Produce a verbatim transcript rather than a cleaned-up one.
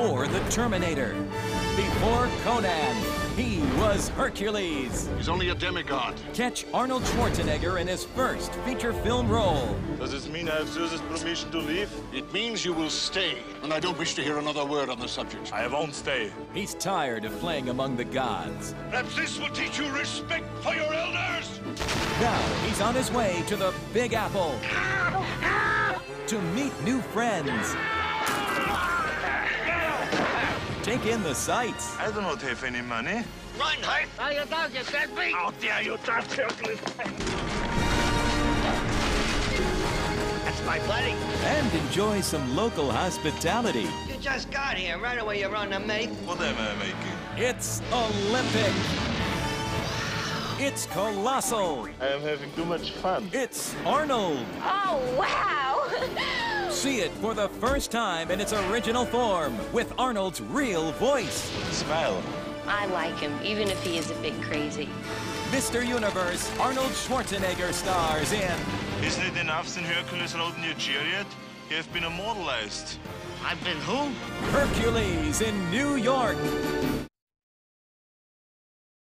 Before the Terminator. Before Conan, he was Hercules. He's only a demigod. Catch Arnold Schwarzenegger in his first feature film role. Does this mean I have Zeus's permission to leave? It means you will stay, and I don't wish to hear another word on the subject. I won't stay. He's tired of playing among the gods. Perhaps this will teach you respect for your elders. Now he's on his way to the Big Apple to meet new friends. Take in the sights. I do not have any money. Run, Hart! How you dog, you deadbeat! How dare you touch Hercules? That's my buddy. And enjoy some local hospitality. You just got here. Right away you're on the make. What am I making? It's Olympic. It's colossal. I am having too much fun. It's Arnold. Oh, wow! See it for the first time in its original form with Arnold's real voice. Smile. I like him, even if he is a bit crazy. Mister Universe, Arnold Schwarzenegger stars in... Isn't it enough since Hercules rode in your chariot? You have been immortalized. I've been who? Hercules in New York.